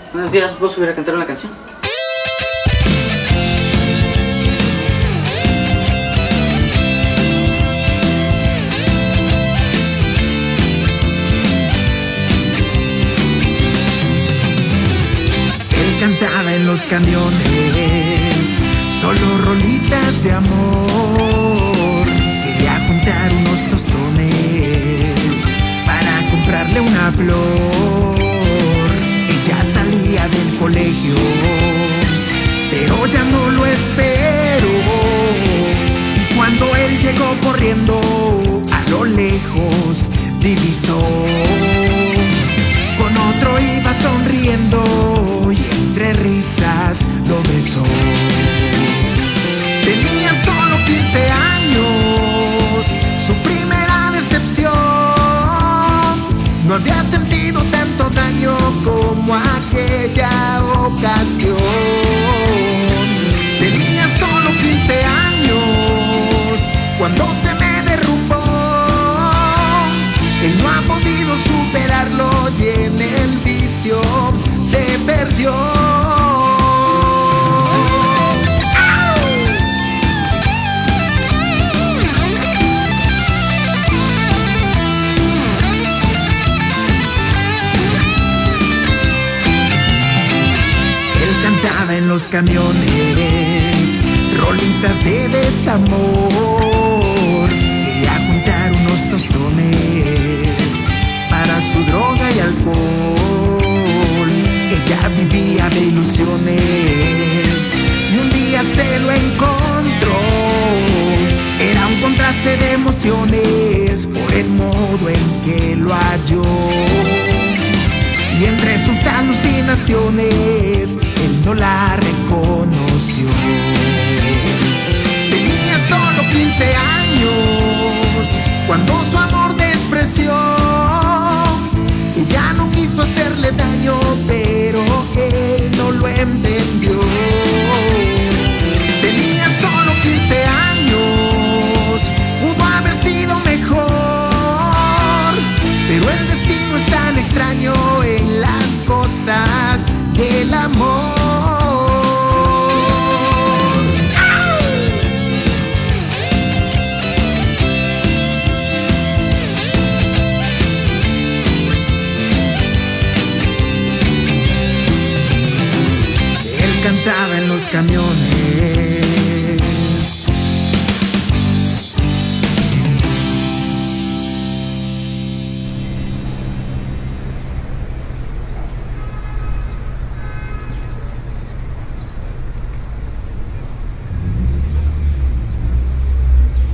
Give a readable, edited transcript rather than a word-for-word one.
Buenos días, ¿puedo subir a cantar una canción? Él cantaba en los camiones, solo rolitas de amor. Quería juntar unos tostones para comprarle una flor. Ella salía del colegio, pero ya no lo esperó. Y cuando él llegó corriendo, a lo lejos divisó con otro iba sonriendo y entre risas lo besó. Tenía solo 15 años, su primera decepción. No había sentido tanto daño como aquella ocasión. Tenía solo 15 años cuando se me derrumbó. Él no ha podido superarlo y en el vicio se perdió. Él cantaba en los camiones rolitas de desamor. Quería juntar unos tostones para su droga y alcohol. Ella vivía de ilusiones y un día se lo encontró. Era un contraste de emociones por el modo en que lo halló. Y entre sus alucinaciones él no la reconoció. Tenía solo 15 años cuando su amor despreció. Ella no quiso hacerle daño, pero él no lo entendió. Tenía solo 15 años, pudo haber sido mejor, pero el destino es tan extraño en las cosas del amor. Él cantaba en los camiones